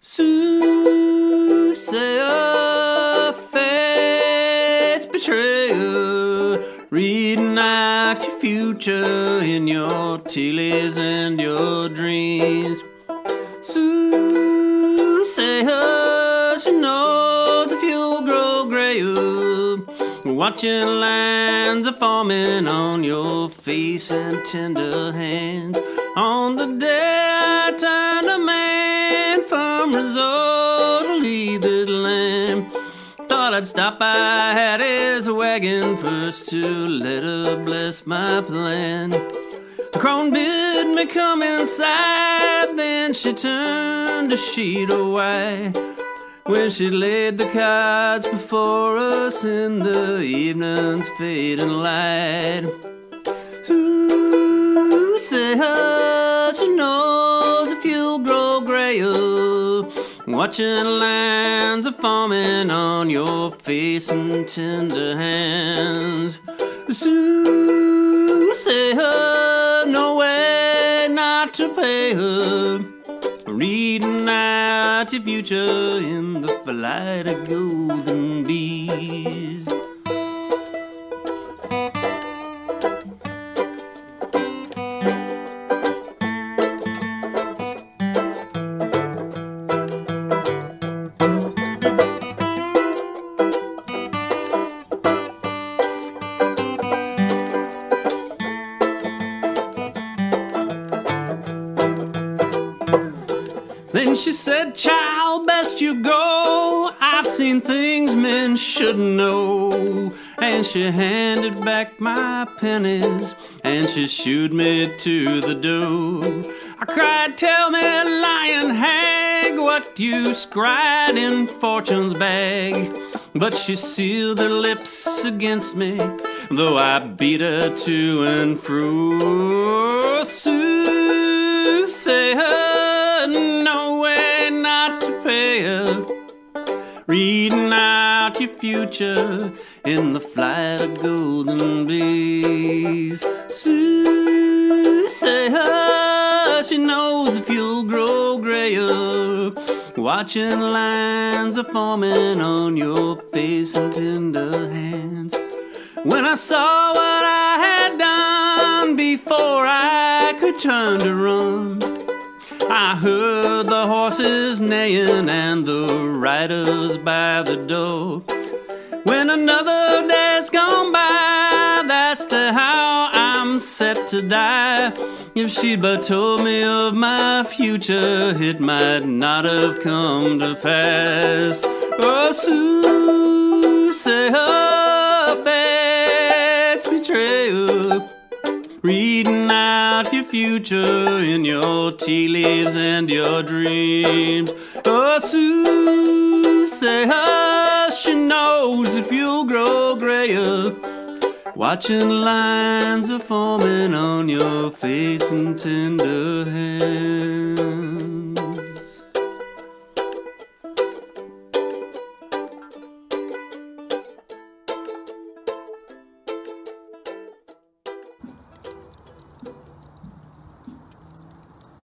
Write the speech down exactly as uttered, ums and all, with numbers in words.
Soothsayer, fate's betrayer, reading out your future in your tea leaves and your dreams. Soothsayer, she knows if you'll grow grayer, watching lines are forming on your face and tender hands. On the day I turned a man from resort to lead this land, thought I'd stop by Hattie's wagon first to let her bless my plan. The crone bid me come inside, then she turned a sheet of white when she laid the cards before us in the evening's fading light. Soothsayer, she knows if you'll grow grayer, watching lines are forming on your face and tender hands. Soothsayer, no way not to pay her, reading out your future in the flight of golden bees. Then she said, "Child, best you go. I've seen things men shouldn't know." And she handed back my pennies, and she shooed me to the door. I cried, "Tell me, lying hag, what you scried in fortune's bag?" But she sealed her lips against me, though I beat her to and fro. Soothsayer, no way not to pay her, reading out your future in the flight of golden bees. Soothsayer, she knows if you'll grow grayer, watching lines are forming on your face and tender hands. When I saw what I had done before I could turn to run, I heard the horses neighing and the riders by the door. When another day's gone by, that's the how I'm set to die. If she'd but told me of my future, it might not have come to pass. Oh, Soothsayer, fate's betrayer, reading out your future in your tea leaves and your dreams. Oh, Soothsayer, she knows if you'll grow grayer, watching lines are forming on your face and tender hands.